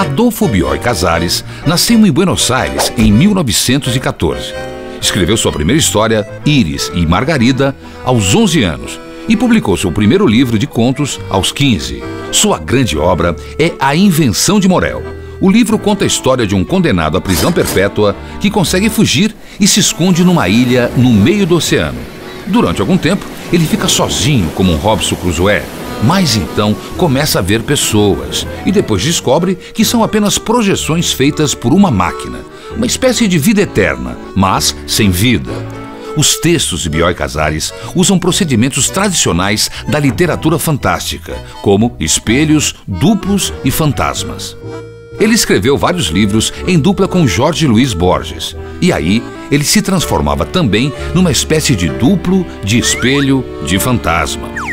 Adolfo Bioy Casares nasceu em Buenos Aires em 1914. Escreveu sua primeira história, Íris e Margarida, aos 11 anos e publicou seu primeiro livro de contos aos 15. Sua grande obra é A Invenção de Morel. O livro conta a história de um condenado à prisão perpétua que consegue fugir e se esconde numa ilha no meio do oceano. Durante algum tempo, ele fica sozinho como um Robinson Crusoe, mas então começa a ver pessoas e depois descobre que são apenas projeções feitas por uma máquina, uma espécie de vida eterna, mas sem vida. Os textos de Bioy Casares usam procedimentos tradicionais da literatura fantástica, como espelhos, duplos e fantasmas. Ele escreveu vários livros em dupla com Jorge Luiz Borges. E aí, ele se transformava também numa espécie de duplo, de espelho, de fantasma.